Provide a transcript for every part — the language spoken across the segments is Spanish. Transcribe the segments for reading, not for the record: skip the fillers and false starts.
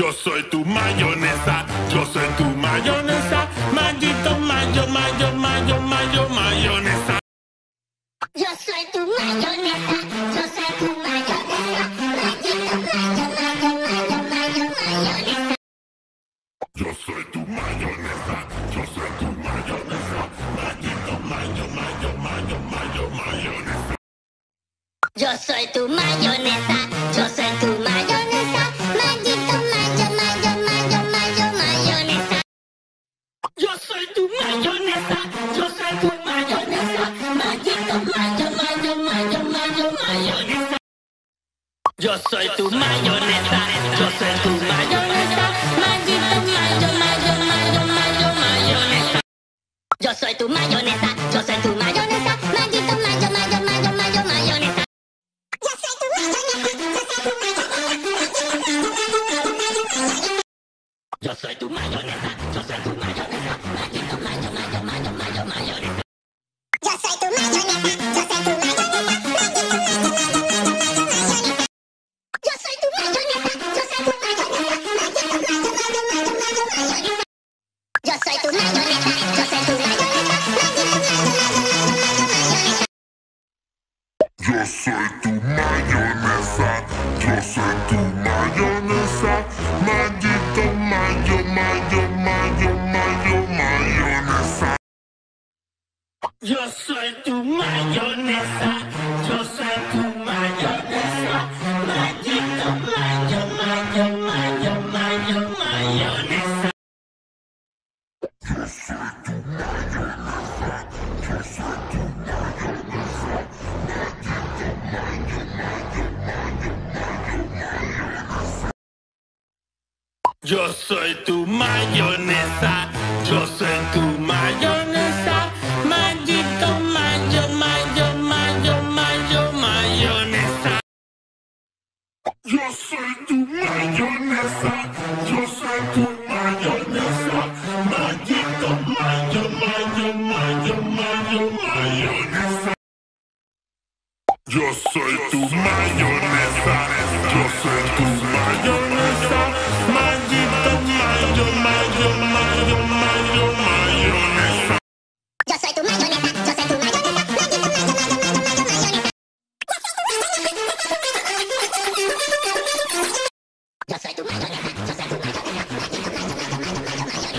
Yo soy tu mayonesa, yo soy tu mayonesa, maldito mayonesa. Yo soy tu mayonesa, yo soy tu mayonesa, maldito mayonesa. Yo soy tu mayonesa, yo soy tu mayonesa, maldito mayonesa. Yo soy tu mayonesa, yo soy tu mayonesa, maldito mayonesa. Yo soy tu mayonesa, yo soy tu mayonesa, maldito mayonesa. Yo soy tu mayonesa, yo soy tu mayonesa, maldito mayonesa. Yo soy tu mayonesa, yo soy tu mayonesa, maldito mayonesa. Yo soy tu mayonesa, yo soy tu mayonesa, maldito mayonesa. Yo soy tu mayonesa, yo soy tu mayonesa, maldito mayonesa. Yo soy tu mayonesa, yo soy tu mayonesa, maldito mayonesa. Yo soy tu mayonesa, yo soy tu mayonesa, maldito mayonesa. Yo soy tu mayonesa, yo soy tu mayonesa, maldito mayonesa. Yo soy tu mayonesa, yo soy tu mayonesa, maldito mayonesa. Yo soy tu mayonesa, yo soy tu mayonesa, maldito mayonesa. Yo soy tu mayonesa, yo soy tu mayonesa, maldito mayonesa. Yo soy tu mayonesa, yo soy tu mayonesa, maldito mayonesa. Yo soy tu mayonesa, yo soy tu mayonesa, maldito mayonesa. Yo soy tu mayonesa, yo soy tu mayonesa, maldito mayonesa.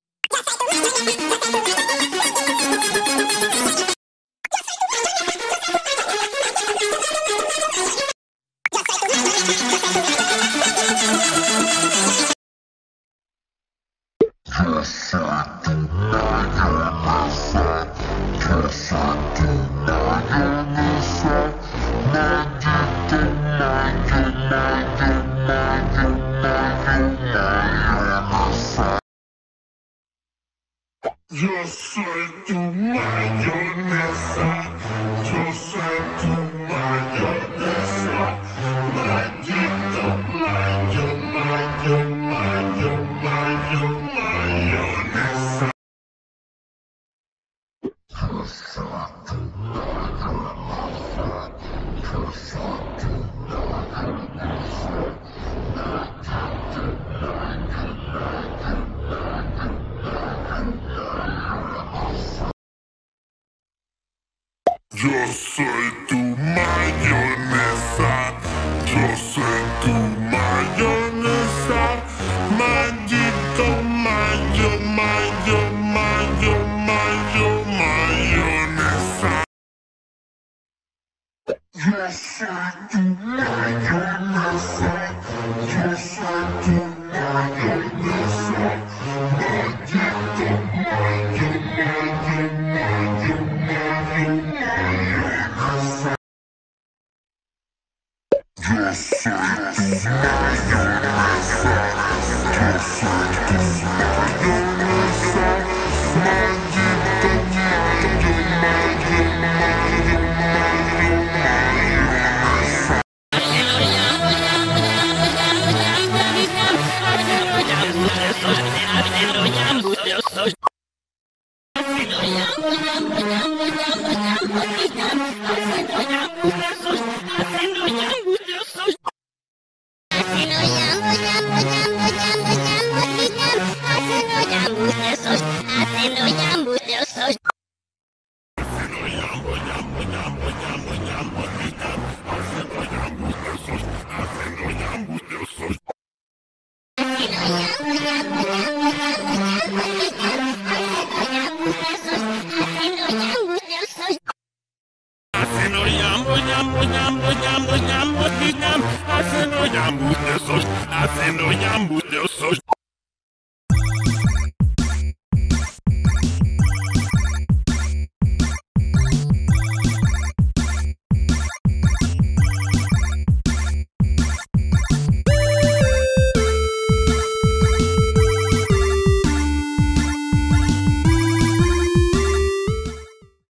Yo soy tu mayonesa, yo soy tu mayonesa, maldito mayonesa. Yo soy tu mayonesa, yo soy tu mayonesa, maldito mayonesa. Yo soy tu mayonesa, yo soy tu mayonesa, maldito mayonesa. Yo soy tu mayonesa, yo soy tu mayonesa, maldito mayonesa. Haciendo Haciendo llambus de sos.